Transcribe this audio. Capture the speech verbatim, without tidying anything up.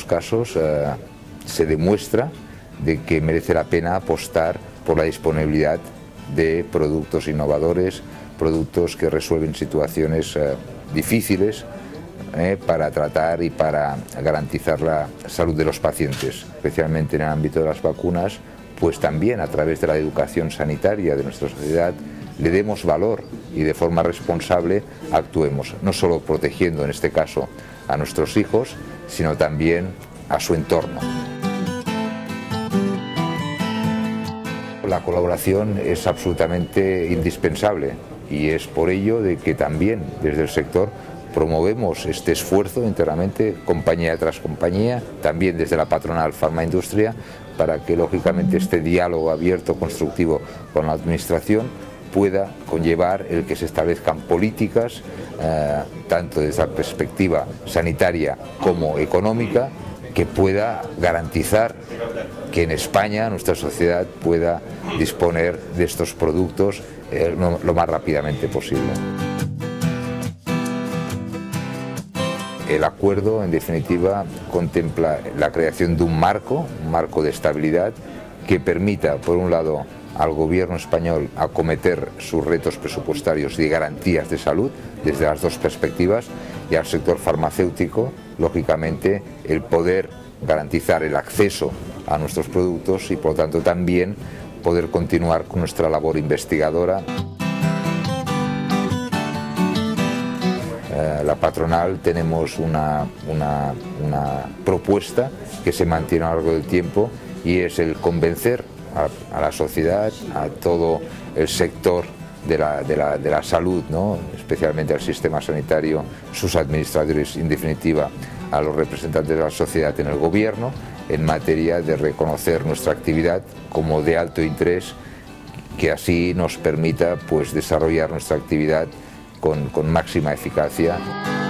casos eh, se demuestra de que merece la pena apostar por la disponibilidad de productos innovadores, productos que resuelven situaciones eh, difíciles eh, para tratar y para garantizar la salud de los pacientes, especialmente en el ámbito de las vacunas, pues también a través de la educación sanitaria de nuestra sociedad le demos valor y de forma responsable actuemos, no solo protegiendo en este caso a nuestros hijos, sino también a su entorno. La colaboración es absolutamente indispensable y es por ello de que también desde el sector promovemos este esfuerzo internamente, compañía tras compañía, también desde la patronal Farmaindustria, para que lógicamente este diálogo abierto, constructivo con la administración pueda conllevar el que se establezcan políticas, eh, tanto desde la perspectiva sanitaria como económica, que pueda garantizar que en España nuestra sociedad pueda disponer de estos productos eh, lo, lo más rápidamente posible. El acuerdo, en definitiva, contempla la creación de un marco, un marco de estabilidad que permita, por un lado, al gobierno español acometer sus retos presupuestarios y garantías de salud desde las dos perspectivas, y al sector farmacéutico, lógicamente, el poder garantizar el acceso a nuestros productos y, por lo tanto, también poder continuar con nuestra labor investigadora. Eh, la patronal tenemos una, una, una propuesta que se mantiene a lo largo del tiempo y es el convencer a, a la sociedad, a todo el sector de la, de la, de la salud, ¿no? Especialmente al sistema sanitario, sus administradores, en definitiva a los representantes de la sociedad en el gobierno, en materia de reconocer nuestra actividad como de alto interés, que así nos permita pues desarrollar nuestra actividad con, con máxima eficacia.